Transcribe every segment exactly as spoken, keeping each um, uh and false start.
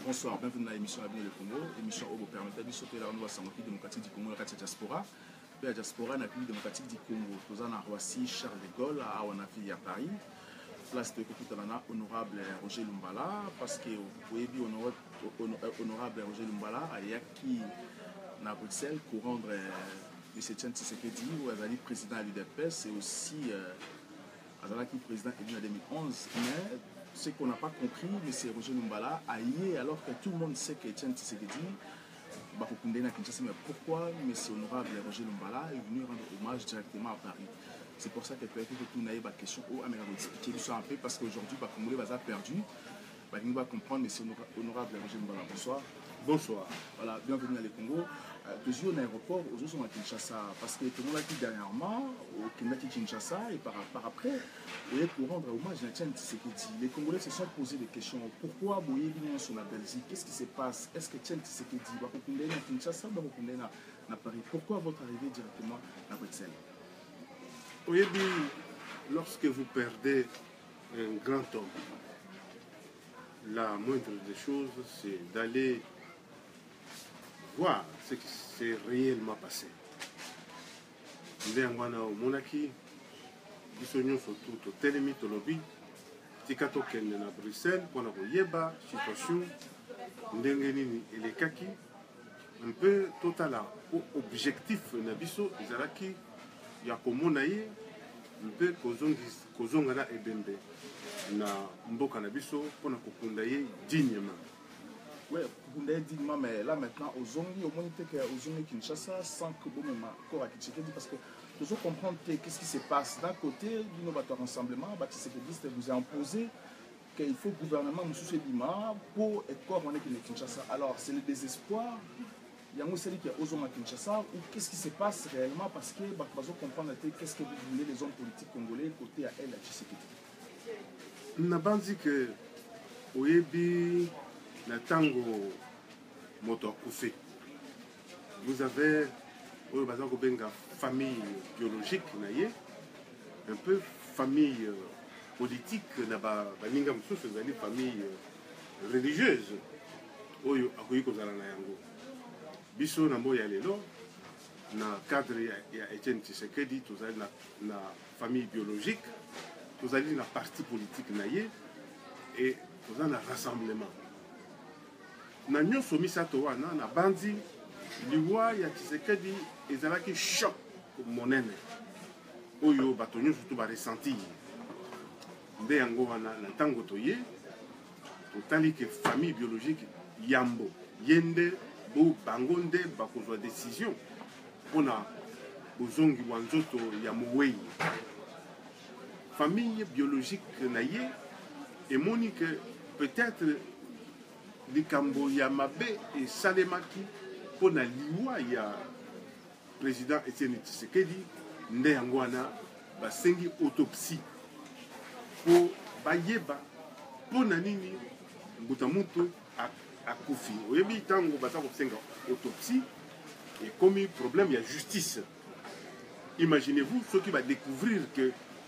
Bonsoir, bienvenue dans l'émission Avenir le Congo. Émission où vous permettez de sauter la renouveau sanguine démocratique du Congo, la diaspora. La diaspora, la République démocratique du Congo. Nous avons à Roissy, Charles de Gaulle, à Wanafi à Paris. Place de Kokutalana, honorable Roger Lumbala, parce que vous pouvez dire honorable Roger Lumbala, il y a qui à Bruxelles pour rendre M. Etienne Tshisekedi, ou Azali président de l'U D P S, et aussi Azali qui président élu en deux mille onze. Mais ce qu'on n'a pas compris, M. Roger Lumbala a y alors que tout le monde sait qu'Etienne Tshisekedi va reconnaître à Kinshasa. Mais pourquoi M. honorable Roger Lumbala est venu rendre hommage directement à Paris? C'est pour ça que peut-être que tout n'a pas de question au Américain expliquer un peu parce qu'aujourd'hui, le Congolais va perdu. Il va comprendre, M. honorable Roger Lumbala. Bonsoir. Bonsoir. Voilà, bienvenue dans le Congo. Toujours en aéroport, aux autres sont à Kinshasa. Parce que tout le monde a dit dernièrement, au Kinshasa, et par, par après, pour rendre hommage à Etienne Tshisekedi, les Congolais se sont posé des questions. Pourquoi Boye vient sur la Belgique? Qu'est-ce qui se passe? Est-ce que Etienne Tshisekedi va reconnaître à Kinshasa ou va reconnaître à Paris? Pourquoi votre arrivée directement à Bruxelles? Oui, lorsque vous perdez un grand homme, la moindre des choses, c'est d'aller voir ce qui s'est réellement passé. Ndengwana au Monaki, bisogno surtout au Télémi, au lobby, tikato kende na Bruxelles, pour la yeba, situation, ndengenini et les kaki, un peu total objectif nabiso, izaraki, yakomonaye, un peu kozongana ebembe, na mboka nabiso, pour na kokundaye dignement. Oui, vous l'avez dit, mais là maintenant, aux Zongi, au moins, aux Zongi Kinshasa, sans que vous m'ayez encore à Tshisekedi, parce que nous devons comprendre qu'est-ce qui se passe. D'un côté, l'innovateur rassemblement, Tshisekedi vous a imposé qu'il faut le gouvernement nous soucie d'Ima pour être corps en Kinshasa. Alors, c'est le désespoir. Il y a un celui qui est aux Zongi Kinshasa, ou qu'est-ce qui se passe réellement, parce que nous devons comprendre qu'est-ce que vous voulez les hommes politiques congolais côté à elle, à Tshisekedi. Nous avons dit que, Oyebi, na tango moto akufi, vous avez oyo baza kobenga famille biologique na ye, un peu famille politique na baninga mosusu ezali famille religieuse oyo akoki kozala na yango. Biso na mboka ya lelo na cadre ya Etienne Tshisekedi tozali na, na famille biologique, tozali na parti politique na ye et tozali na rassemblement. Na nyonso misato wana na bandi liwa ya Tshisekedi ezalaki choc monene oyo bato nyonso to ba ressentir nde yango wana na ntango toye totali ke famille biologique yambo yende bo bango nde bakozwa décision mpona bozongi wa nzoto ya mowei. Famille biologique na ye emoni ke peut-être likambo ya mabe et salemaki pour na liwa ya président Etienne Tshisekedi nde yango wana basengi autopsie pour bayeba pour na nini mbuta mutu akufi. Oyebi tango baza kosenga autopsie et comme problème il y a justice. Imaginez-vous ceux qui va découvrir que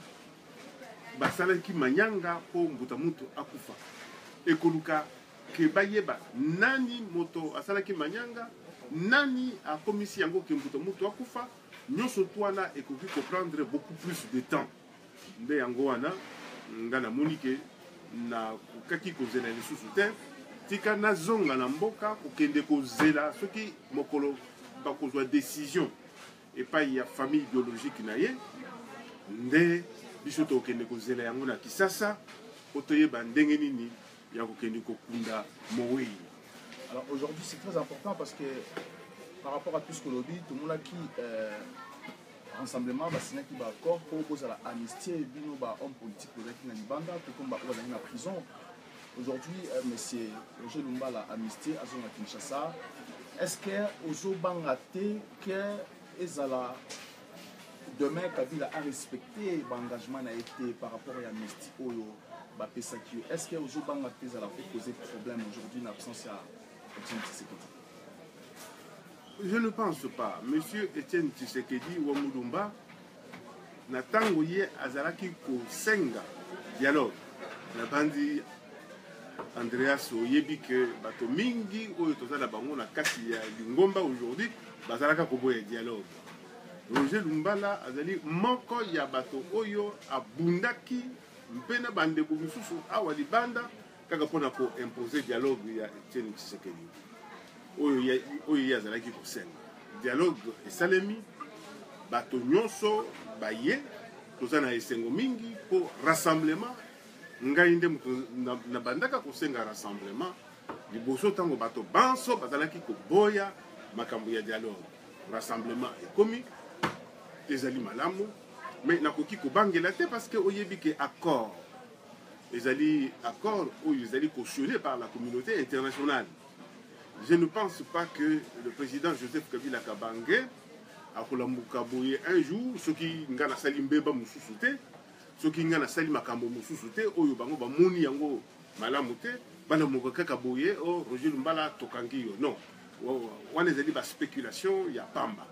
basalaki manyanga pour mbuta mutu akufa et koluka que bayeba nani moto asalaki manyanga nani a komisi yango ke mbuto moto akufa nyonso twana ekoki comprendre beaucoup plus de temps nde yango wana nga na monike na kokaki kozela lisusu te tika nazonga na mboka kokende kozela soki mokolo bakozwa décision epai ya famille biologique na ye nde biso tokende kozela yango na Kisasa otoyeba ndenge nini. Alors aujourd'hui c'est très important parce que par rapport à tout ce que l'on dit, tout le monde a qui euh, rassemblement va signer qui va accord pour poser la amnistie et bien bah homme politique qui est dans comme bah dans la prison. Aujourd'hui euh, monsieur Roger Lumbala amnistie à zone à Kinshasa. Est-ce que Ozo Bangate que ezala demain Kabila a respecté l'engagement a été par rapport à l'amnistie Oyo? Est-ce que vous avez posé problème aujourd'hui en absence à Etienne Tshisekedi? Je ne pense pas. Monsieur Etienne Tshisekedi ou Moudoumba n'a tango ye azalaki ko senga dialogue na bandi Andreas oyebi que bato mingi oyo tozala bango na kati ya lingomba aujourd'hui bazalaka koboya dialogue. Roger Lumbala azali moko ya bato oyo abundaki mpena bandeko misusu awa libanda kaka mpona ko imposer dialogue ya Etienne Tshisekedi oyo oyo azalaki kosenga dialogue esalemi bato nyonso baye toza na esengo mingi po rassemblement ngai nde na bandaka kosenga rassemblement liboso ntango bato banso bazalaki koboya makambo ya dialogue rassemblement ekomi ezali malamu mais nakoki kobangela te parce que oyebi ke accord ezali accord oyo ezali cautionné par la communauté internationale. Je ne pense pas que le président Joseph Kabila Kabange a kolamuka boye un jour soki nga na sali mbeba mususu te soki nga na sali makambo mususu te oyo bango bamoni yango malamu te bana moko kaka boye o Roger Lumbala tokangi yo non wana ezali ba spéculation ya pamba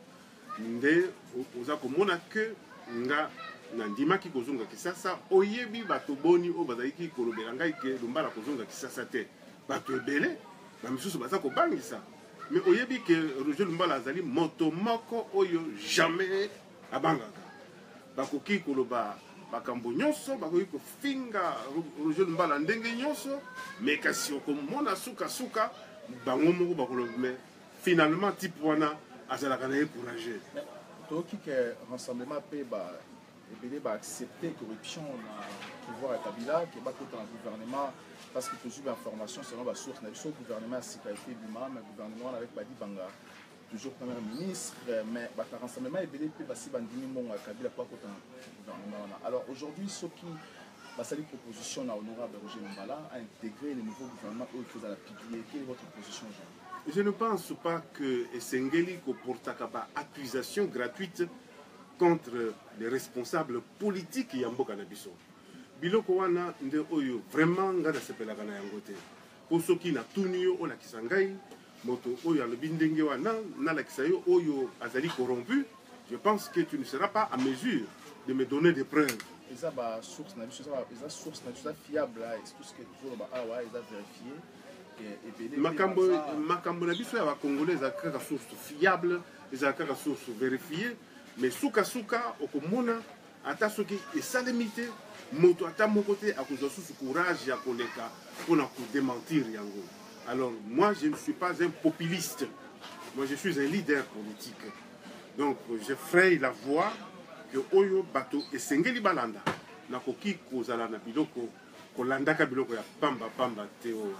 nde oza komona ke nga na ndimaki kozonga Kisasa oyebi bato boni o bazalaki kolobela ngai ke Lumbala kozonga Kisasa te bato ebele ba misusu baza kobangisa mais oyebi ke Roger Lumbala azali moto moko oyo jamais abangaka bakoki koloba bakambo nyonso bakoki kofinga Roger Lumbala ndenge nyonso mais kasi okomona suka suka bango moko bakoloba mais finalement type wana azalaka na ye courageux toki ke rassemblement pe ba ebele ba accepter corruption na pouvoir ya Kabila ke bakota na gouvernement parce que toujours l'information selon la source, le gouvernement a sécurité du même, le gouvernement avec Badi Banga, toujours premier ministre, mais le rassemblement est belé plus basé bandini mon Kabila pas autant gouvernement. Alors aujourd'hui, ce qui va salir proposition à honorable Roger Lumbala a intégré le nouveau gouvernement où il faut la publier. Quelle est votre position, Jean? Je ne pense pas que Esengeli comporte une accusation gratuite contre les responsables politiques Yambo Kanabiso. Biloko wana nde oyo vraiment nga nasepelaka na yango te po soki natuni yo olakisa ngai moto oyo alobi ndenge wana nalakisa yo oyo azali corrompu, je pense que tu ne seras pas à mesure de me donner des preuves. Eza ba source na biso eza source na biso fiable là est tout ce que toujours ba ah ouais eza vérifié que ebele makambo makambo na biso ya ba congolais eza kaka source fiable eza kaka source vérifiée mais suka suka okomona ata soki esalemi te moto ata moko te akozwa susu courage ya koleka mpona kodémentir yango. Alors moi je ne suis pas un populiste, moi je suis un leader politique, donc je fraye la voie que oyo bato esengeli balanda nakoki kozala na biloko kolandaka biloko ya pamba pamba te oyo.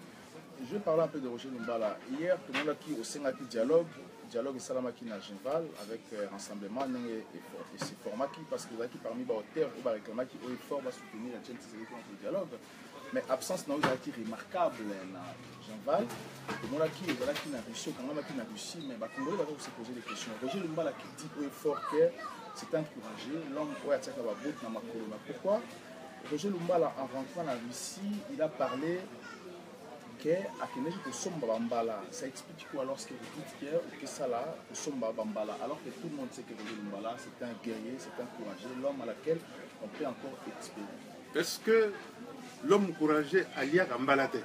Je vais parler un peu de Roger Lumbala. Hier, tout le monde a qui au sein du dialogue, dialogue Salamaki na Genval avec euh, rassemblement et ce format qui parce que vous avez parmi les auteurs ou les réclamants qui ont fort va soutenir la chaîne de le dialogue. Mais absence n'a pas été remarquable na Genval. Tout le monde a qui est là qui n'a réussi, quand même qui n'a réussi, mais bah Congolais va se poser des questions. Roger Lumbala qui dit au fort que c'est encouragé, l'homme qui a attaqué la botte dans ma colonne. Pourquoi Roger Lumbala en rentrant en Russie, il a parlé ça explique quoi lorsque vous dites que ça là, Bambala, alors que tout le monde sait que Lumbala c'est un guerrier, c'est un courageux, l'homme à laquelle on peut encore espérer. Est-ce que l'homme courageux alia Gambalate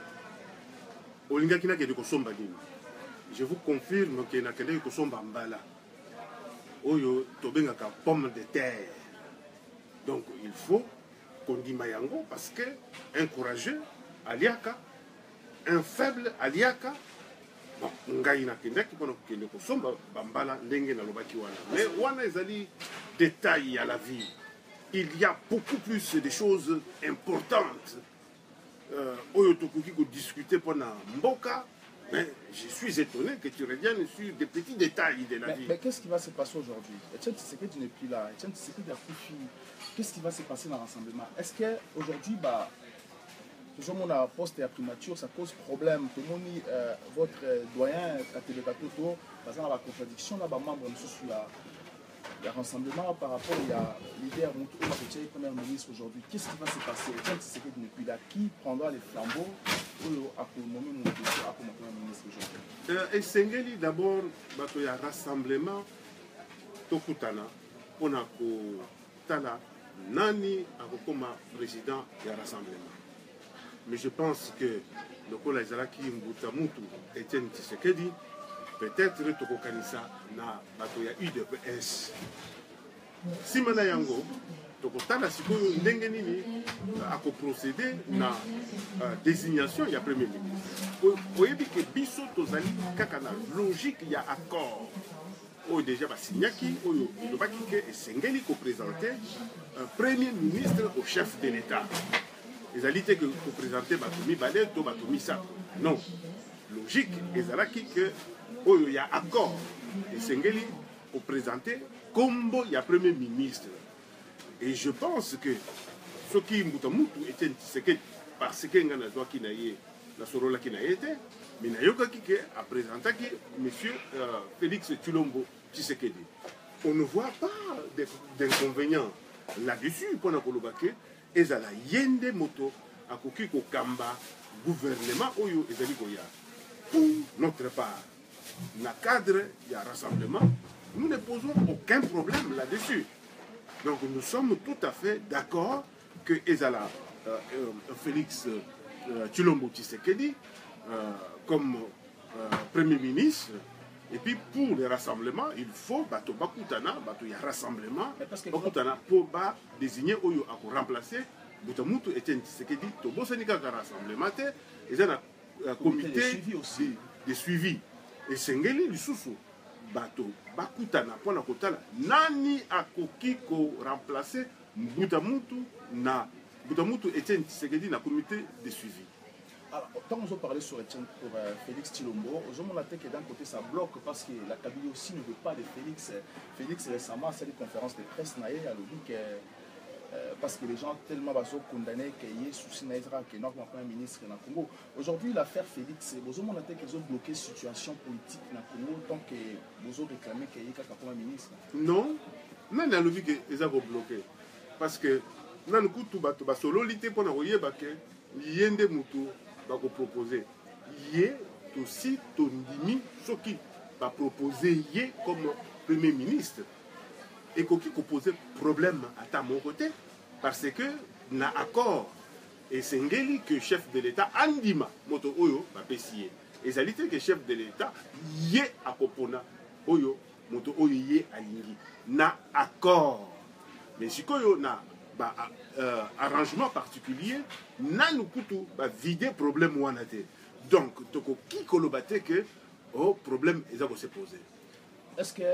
je vous confirme qu'il n'a qu'à Kosomba Mbala. Oyo tobengaka pomme de terre. Donc il faut qu'on dise Mayango parce que un courageux aliaka un faible aliaka bon ngai na kendaki pona kokende kosomba bambala ndenge na lobaki wana mais wana ezali détail à la vie. Il y a beaucoup plus de choses importantes euh, oyo tokoki ko discuter pona mboka, mais je suis étonné que tu reviennes sur des petits détails de la mais, vie. Mais qu'est-ce qui va se passer aujourd'hui? Etienne Tshisekedi n'est plus là, Etienne Tshisekedi a Koufi. Qu'est-ce qui va se passer dans le rassemblement? Est-ce qu'aujourd'hui bah toujours mon poste et à primature, ça cause problème. Tout le monde, euh, votre euh, doyen, Katebekatoto, par exemple, la contradiction, là, membre de la, la rassemblement par rapport à l'idée Moutou Makoutié, premier ministre aujourd'hui. Qu'est-ce qui va se passer? C'est depuis là, qui prendra les flambeaux pour nommer Moutou comme premier ministre aujourd'hui? Et Sengeli, d'abord, il y a un rassemblement, Tokutana, on a Tala, Nani, comme président du rassemblement. mais je pense que le Kola Zalaki Mbutamutu Etienne Tshisekedi, peut-être Tokokanisa na Batoya U D P S. Si mana yango, Tokotala Sikoyo Ndengenini a procédé na désignation, il y a premier ministre. Vous voyez que Bisso Tozali Kakana, logique, il y a accord. Oyo déjà basignaki oyo lobaki ke esengeli ko présenter un premier ministre au chef de l'État. Ezali te que ko présenter batomi balé to batomi ça. Non. Logique ezalaki que oyo ya accord esengeli ko présenter kombo ya premier ministre. Et je pense que ce qui mutamutu était c'est que parce que ngana zwa ki na ye la sorola ki na été mais Nayoka Kike a présenté M. Euh, Félix Tshilombo Tshisekedi. On ne voit pas d'inconvénients là-dessus. Pour Nakolobake, Ezala Yende Moto, à Kokiko Kamba, gouvernement Oyo Ezalikoya. Pour notre part, dans le cadre du rassemblement, nous ne posons aucun problème là-dessus. Donc nous sommes tout à fait d'accord que Ezala euh, euh, Félix euh, Tshilombo Tshisekedi euh, comme euh, Premier ministre, et puis pour les rassemblements, il faut bato bakutana, bato ya rassemblement, bakutana pour ba désigner Oyo à remplacer Butamutu Etienne Tshisekedi, to bosanika ka rassemblement te, et ça un comité de suivi aussi, de suivi. Et Sengeli lisusu bato bakutana pour na kotala nani akoki ko remplacer Butamutu na Butamutu Etienne Tshisekedi na comité de suivi. Alors, quand on parle sur Etienne pour euh, Félix Tshilombo, aux hommes que d'un côté ça bloque parce que la Kabylie aussi ne veut pas de Félix. Félix récemment, c'est une conférence de presse naïe à l'O B I euh, parce que les gens tellement baso condamnés qu'il y ait souci naïsra qui est notre premier ministre dans le Congo. Aujourd'hui, l'affaire Félix, aux hommes qu'ils ont bloqué la situation politique dans le Congo tant que vous avez réclamé qu'il y ait un premier ministre. Non, non, il y a l'O B I qu'ils ont bloqué parce que nous avons tout bateau, solo l'ité pour nous voyer que yende mutu va proposer yé aussi tondimi ce qui va proposer yé comme premier ministre et qui poser problème à ta mon côté parce que na accord et c'est que chef de l'État andima moto oyo va pesier et ça dit que chef de l'État yé à popona oyo moto oyo yé alingi na accord mais si koyo na Bah, euh, arrangement particulier, n'a nous coûte bah, vider problème ou anaté. Donc, toko qui kolobate que oh problème ils ont se posé. Est-ce que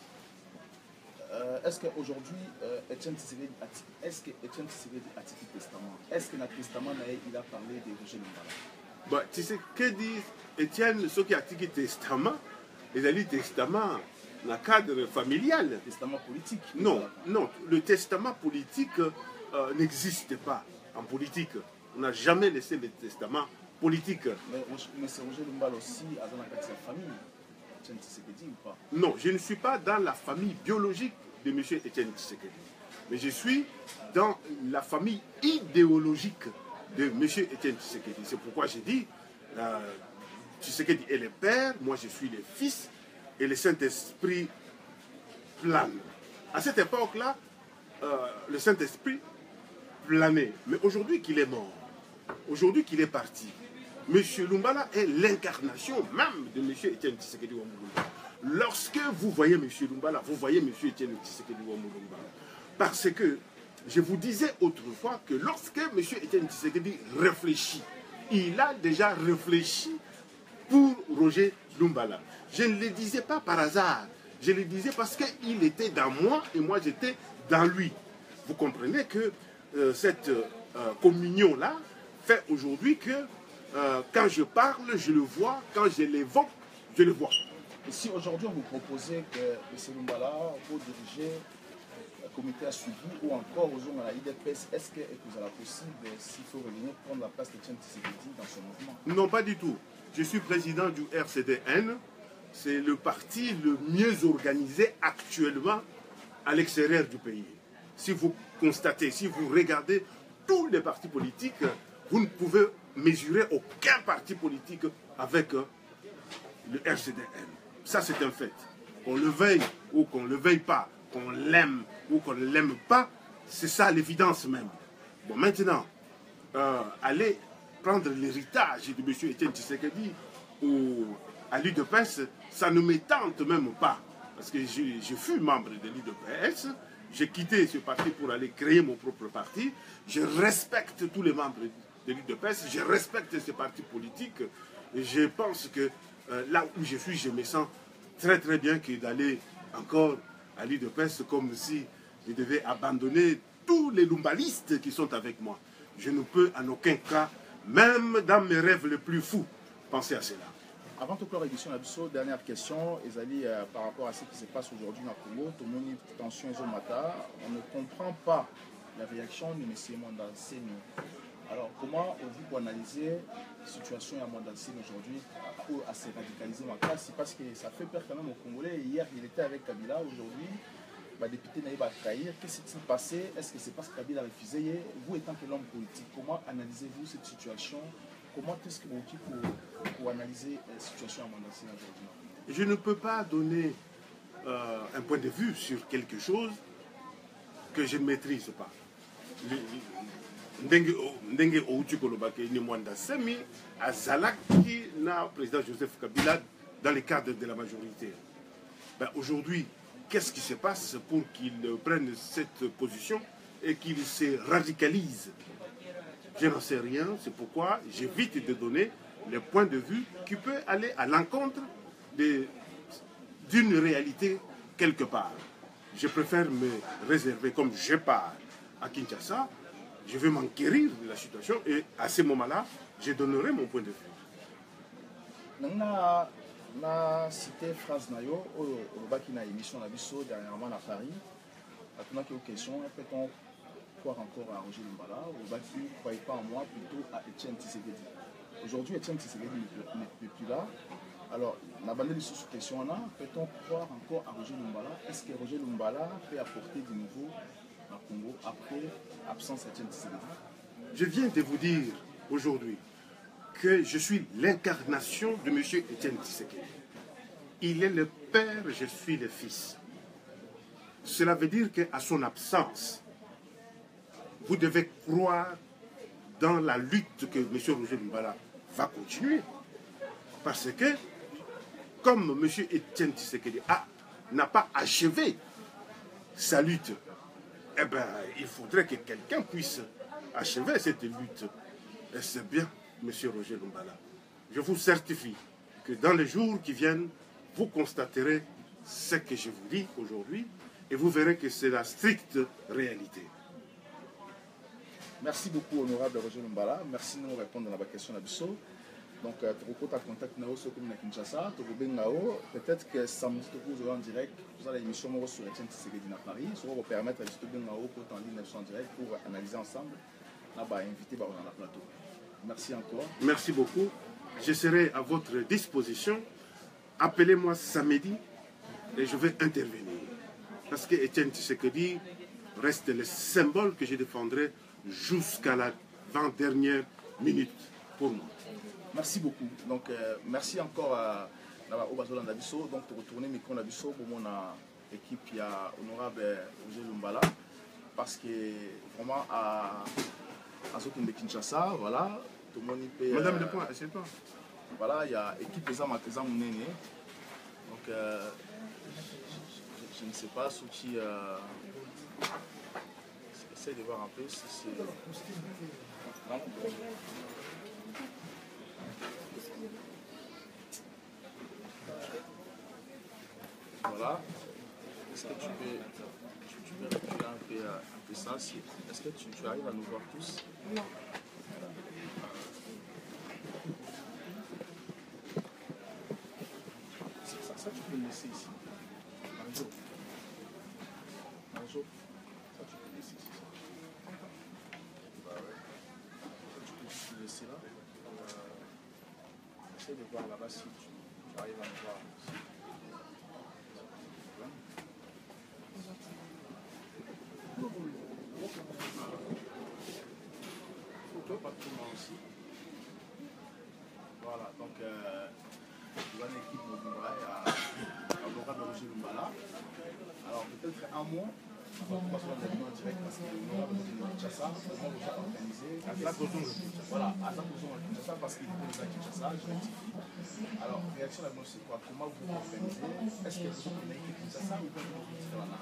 euh, est-ce qu'aujourd'hui euh, Etienne Tshisekedi est-ce que Etienne Tshisekedi a tiré testament? Est-ce que dans le testament il a parlé de Roger Lumbala? Bah, Tshisekedi Etienne ce qui a tiré testament, les alliés testament. Dans le cadre familial. Le testament politique. Non, non, le testament politique euh, n'existe pas en politique. On n'a jamais laissé le testament politique. Mais, mais c'est Roger Lumbala aussi dans la famille. Etienne Tshisekedi ou pas? Non, je ne suis pas dans la famille biologique de M. Etienne Tshisekedi. Mais je suis dans la famille idéologique de M. Etienne Tshisekedi. C'est pourquoi j'ai dit, euh, Tshisekedi est le père, moi je suis le fils. Et le Saint-Esprit plane. À cette époque-là, euh, le Saint-Esprit planait. Mais aujourd'hui qu'il est mort, aujourd'hui qu'il est parti, M. Lumbala est l'incarnation même de M. Etienne Tshisekedi Wamulumba. Lorsque vous voyez M. Lumbala, vous voyez M. Etienne Tshisekedi Wamulumba. Parce que je vous disais autrefois que lorsque M. Etienne Tshisekedi réfléchit, il a déjà réfléchi pour Roger Lumbala. Je ne le disais pas par hasard. Je le disais parce qu'il était dans moi et moi j'étais dans lui. Vous comprenez que euh, cette euh, communion-là fait aujourd'hui que euh, quand je parle, je le vois. Quand je l'évoque, je le vois. Et si aujourd'hui on vous proposait que M. Lumbala vous diriger le comité à suivi ou encore aux gens à la I D P S, est-ce que vous avez possible, s'il faut revenir, prendre la place de Etienne Tshisekedi dans ce mouvement? Non, pas du tout. Je suis président du R C D N. C'est le parti le mieux organisé actuellement à l'extérieur du pays. Si vous constatez, si vous regardez tous les partis politiques, vous ne pouvez mesurer aucun parti politique avec le R C D N. Ça, c'est un fait. Qu'on le veuille ou qu'on ne le veuille pas, qu'on l'aime ou qu'on ne l'aime pas, c'est ça l'évidence même. Bon, maintenant, euh, allez prendre l'héritage de M. Etienne Tshisekedi au, à l'U D P S, ça ne me tente même pas. Parce que je, je fus membre de l'U D P S, j'ai quitté ce parti pour aller créer mon propre parti. Je respecte tous les membres de l'U D P S, je respecte ces partis politiques. Et je pense que euh, là où je suis, je me sens très très bien que d'aller encore à l'U D P S comme si je devais abandonner tous les lumbalistes qui sont avec moi. Je ne peux en aucun cas, même dans mes rêves les plus fous, penser à cela. Avant de clore l'édition, dernière question, Ezali, euh, par rapport à ce qui se passe aujourd'hui dans le Congo, tout le monde tension et Zomata, on ne comprend pas la réaction de M. Mwandanseni. Alors, comment vous analysez la situation à Mwandanseni aujourd'hui à se radicaliser en classe? Parce que ça fait peur quand même aux Congolais. Hier, il était avec Kabila, aujourd'hui, le député Naïb a trahir. Qu'est-ce qui s'est passé? Est-ce que c'est parce que Kabila a refusé? Vous, étant que l'homme politique, comment analysez-vous cette situation? Comment est-ce que vous pour, pour analyser la situation à Mwandanseni aujourd'hui? Je ne peux pas donner euh, un point de vue sur quelque chose que je ne maîtrise pas. Ndenge outi kolobake ni Mwandanseni azalaki na président Joseph Kabila dans le cadre de la majorité. Ben, aujourd'hui, qu'est-ce qui se passe pour qu'il prenne cette position et qu'il se radicalise? Je n'en sais rien, c'est pourquoi j'évite de donner le point de vue qui peut aller à l'encontre d'une réalité quelque part. Je préfère me réserver, comme je pars à Kinshasa, je vais m'enquérir de la situation et à ce moment-là, je donnerai mon point de vue. Na, na cité phrase nayo, au baki na émission na biso dernièrement à Paris, à ton une question, peut-on croire encore à Roger Lumbala, au baki ne croyez pas en moi, plutôt à Etienne Tshisekedi. Aujourd'hui, Etienne Tshisekedi n'est plus là. Alors, on a abandonné sur cette question-là, peut-on croire encore à Roger Lumbala? Est-ce que Roger Lumbala peut apporter du nouveau au Congo après l'absence d'Etienne Tshisekedi? Je viens de vous dire aujourd'hui que je suis l'incarnation de M. Etienne Tshisekedi. Il est le père, je suis le fils. Cela veut dire qu'à son absence, vous devez croire dans la lutte que M. Roger Lumbala va continuer. Parce que, comme M. Etienne Tshisekedi n'a pas achevé sa lutte, eh ben, il faudrait que quelqu'un puisse achever cette lutte. Et c'est bien, M. Roger Lumbala. Je vous certifie que dans les jours qui viennent, vous constaterez ce que je vous dis aujourd'hui et vous verrez que c'est la stricte réalité. Merci beaucoup, honorable Roger Lumbala. Merci de nous répondre à la question d'Abisso. Donc, tu as contact Nao sur la Kinshasa, tu as peut-être que samedi, vous aurez en direct, vous avez l'émission sur Etienne Tshisekedi à Paris, ça va vous permettre de vous Nao pour en ligne en direct pour analyser ensemble. Là, bah, invité dans la plateau. Merci encore. Merci beaucoup. Je serai à votre disposition. Appelez-moi samedi et je vais intervenir. Parce que Etienne Tshisekedi reste le symbole que je défendrai jusqu'à la vingt-dernière minute pour moi. Merci beaucoup. Donc, euh, merci encore à Obazola Ndabiso. Donc, pour retourner micro Ndabiso pour mon équipe, il y a honorable Roger Lumbala. Parce que vraiment, à, à ce de Kinshasa, voilà, tout le monde peut. Madame Le Point, c'est toi. Voilà, il y a l'équipe des Amatezan Mounene. Donc, euh, je, je ne sais pas ce qui. Euh, Essaye de voir un peu si c'est. Non. Voilà. Est-ce que tu peux, tu, tu peux reculer un peu, un peu ça? Est-ce que tu, tu arrives à nous voir tous? Non. Ça, ça, tu peux le laisser ici. Un jour. Un jour. Ça, tu peux le laisser ici. Bah ouais. Tu peux juste le laisser là. Euh, essaye de voir là-bas si tu, tu arrives à nous voir aussi. Aussi. Voilà, donc euh, vous avez l'équipe Mobimba à l'honorable Roger Lumbala. Alors peut-être un mot avant de passer dans en direct parce que l'honorable de Kinshasa, comment vous avez organisé voilà, à Kinshasa parce qu'il était déjà Kinshasa, je rectifie. Alors, réaction à la c'est quoi? Comment vous vous organisez? Est-ce que vous avez été Kinshasa ou bien vous êtes là?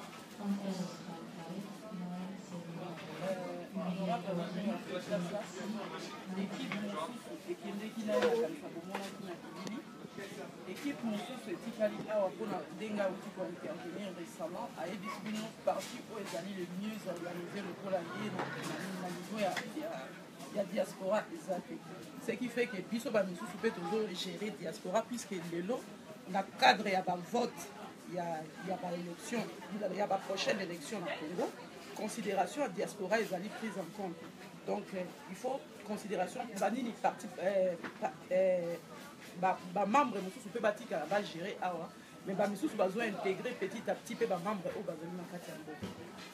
L'équipe mosusu etikali awa mpona ndenge auti kointervenir récemment ayebisi bino parti oyo ezali le mieux organisé lokola ye na niveau ya diaspora eza te, ce qui fait que biso bamisusu mpe tozogérer diaspora puisque lelo na cadre ya bavote ya baélection ya baprochaine élection na Congo, considération ya diaspora ezali prise en compte. Donc il faut considération banini parti bamembre mosusu mpe batikala bagérer awa mais bamisusu bazointégrer petit à petit mpe bamembre oyo bazali na kati ya mboka.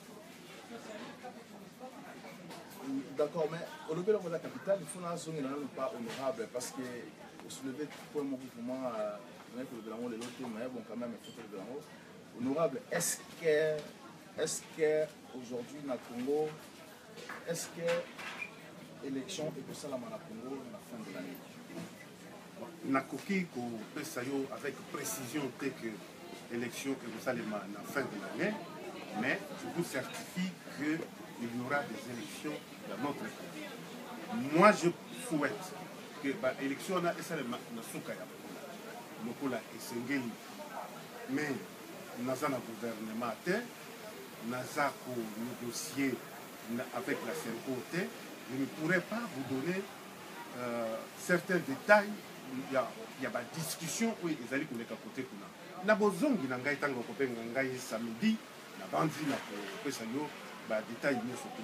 D'accord, mais au niveau de la capitale, il faut que nous ne pas honorable parce que vous soulevez pour un mouvement, vous avez le de l'autre, mais bon, quand même, il faut le de honorable. Est-ce que, est-ce que aujourd'hui, dans le Congo, est-ce que l'élection est pour ça la Congo à la fin de l'année? Nakoki Pesayo avec précision dès que l'élection est pour ça la fin de l'année, mais je vous certifie qu'il y aura des élections dans notre pays. Moi, je souhaite que l'élection soit na Soukaya, Lokola et Sengeli, mais nous avons un gouvernement, nous avons négocié avec la C N O T. Je ne pourrais pas vous donner euh, certains détails. Il y a des discussions où ils allaient qu'on est à côté. Nous avons besoin de nous samedi, nous avons dit que nous avons des détails.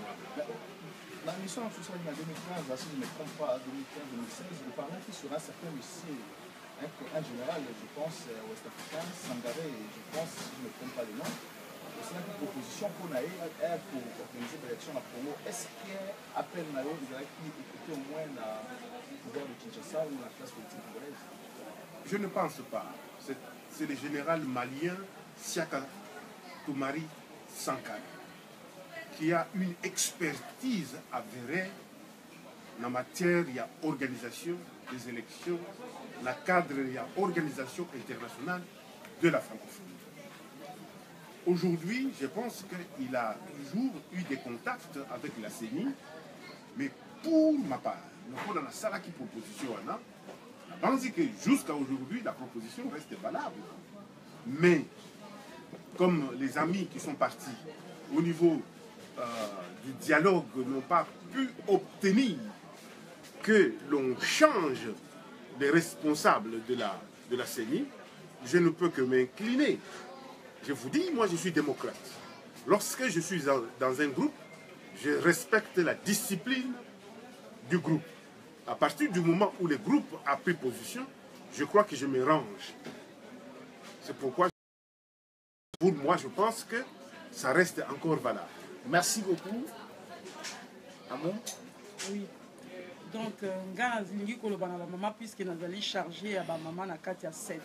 La mission en deux mille quinze, si je ne me trompe pas, deux mille quinze deux mille seize, vous parlez sur un certain monsieur, un général, je pense, ouest-africain, Sangaré, je pense, si je ne me trompe pas le nom. C'est une proposition pour nous pour organiser l'élection à Congo. Est-ce qu'après Nayo, vous avez écouté au moins le pouvoir de Kinshasa ou la classe politique congolaise? Je ne pense pas. C'est le général malien Siaka Toumari Sankara qui a une expertise avérée en matière d'organisation des élections, dans le cadre de l'organisation internationale de la francophonie. Aujourd'hui, je pense qu'il a toujours eu des contacts avec la C E N I, mais pour ma part, nous avons la salle qui proposition, je pense que jusqu'à aujourd'hui, la proposition reste valable. Mais, comme les amis qui sont partis au niveau euh, du dialogue n'ont pas pu obtenir que l'on change les responsables de la, de la C E N I, je ne peux que m'incliner. Je vous dis, moi je suis démocrate. Lorsque je suis dans un groupe, je respecte la discipline du groupe. À partir du moment où le groupe a pris position, je crois que je me range. C'est pourquoi, pour moi, je pense que ça reste encore valable. Merci beaucoup. Amon? Oui. Donc, Ngana Zilingi Kolobana, maman, puisque nous allons charger à ma maman à Katia sept.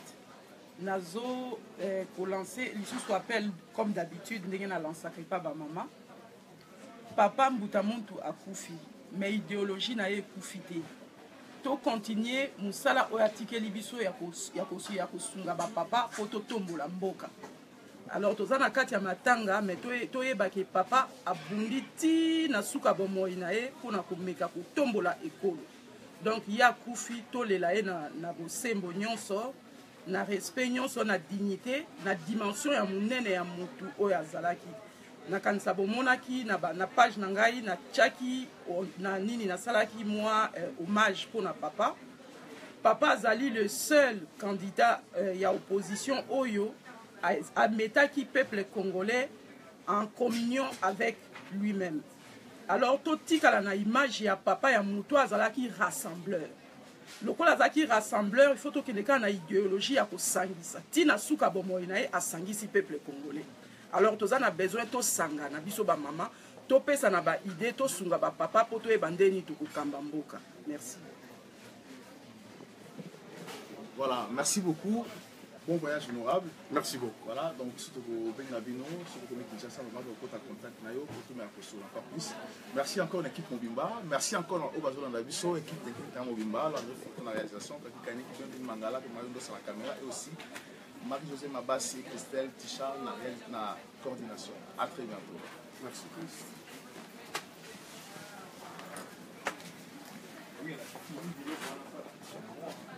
Nazo eh, pour lancer l'issue appel comme d'habitude ndenge na lancé pas ba maman papa mbuta muntu akufi mais idéologie na ye ekufite to continuer musala oyo atikeli biso ya ya kosu ya kosunga ba papa po totombola mboka. Alors toza na kati ya matanga mais to yeba ke papa abundi ti na suka bomoi na ye pona komeka kotombola ekolo. Donc ya kufi to lela ye na na bosembo nyonso na respect nyonso na dignité na dimension ya munene ya mutu oyo azalaki na kanisa bomonaki na, na page na ngai na tchaki na nini na salaki moi euh, hommage pour na papa papa azali le seul candidat euh, ya opposition oyo admetaki peuple congolais en communion avec lui-même. Alors totikala na image ya papa ya mutu azalaki rassembleur. Lokola zaki rassembleur, il faut que les gens aient une idéologie à kosangisa. Tina suka bomoi na ye asangisi peuple congolais. Alors tous on a besoin to sanga na biso ba maman, to pesa na ba idée to sunga ba papa po to e bandeni to kokamba mboka. Merci. Voilà, merci beaucoup. bon voyage honorable. Merci beaucoup. Voilà, donc surtout au Benabino, surtout au Kinshasa, on va avoir contact nayo pour tout mettre sur encore plus. Merci encore l'équipe Mobimba, merci encore au Bazo Landabiso, équipe technique de Mobimba, la réalisation, qui Kani qui Mangala, qui m'a sur la caméra et aussi Marie-Josée Mabassi, Christelle, Tisha, la coordination. À très bientôt. Merci. Oui,